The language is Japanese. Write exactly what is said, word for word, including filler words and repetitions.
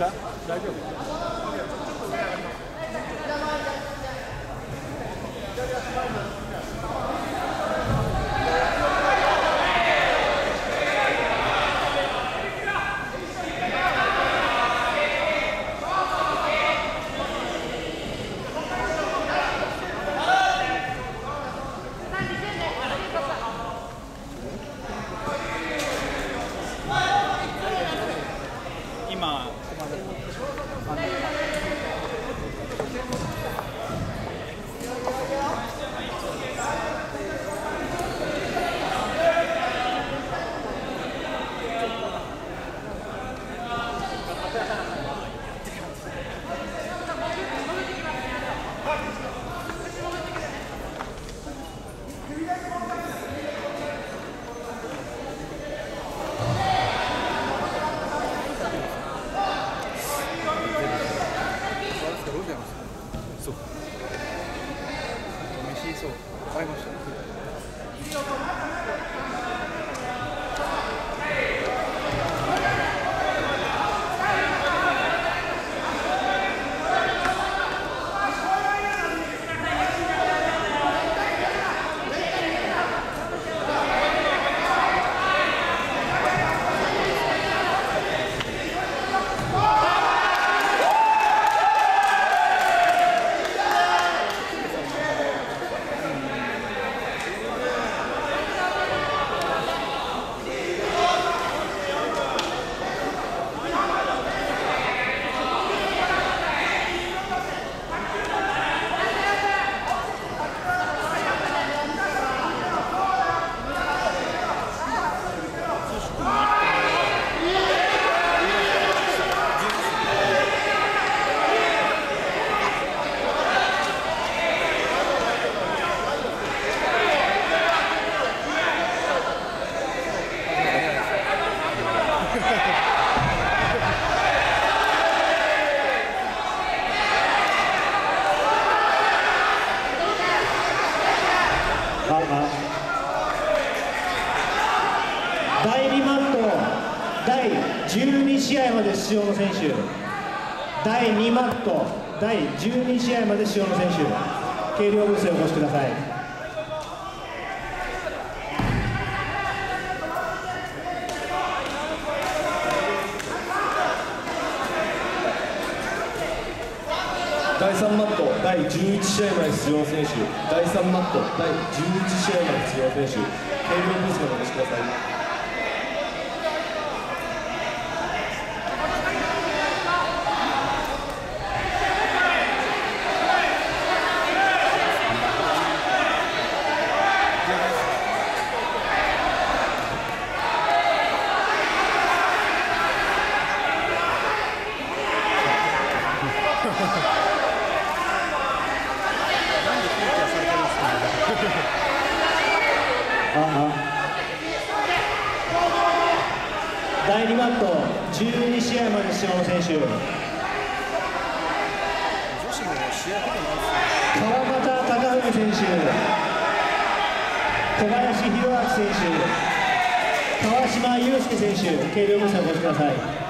か？大丈夫？今そう。飯そう買いました。だいにマットだいじゅうに試合まで出場の選手、だいにマットだいじゅうに試合まで出場の選手、計量ブースへお越しください。 だいさんマットだいじゅういち試合まで出場の選手、だいさんマットだいじゅういち試合まで出場の選手、計量ブースまでお越しください。 だいにマットじゅうに試合まで出場の選手、川端隆文選手、小林弘明選手、川島祐介選手、計量ブースにお越しください。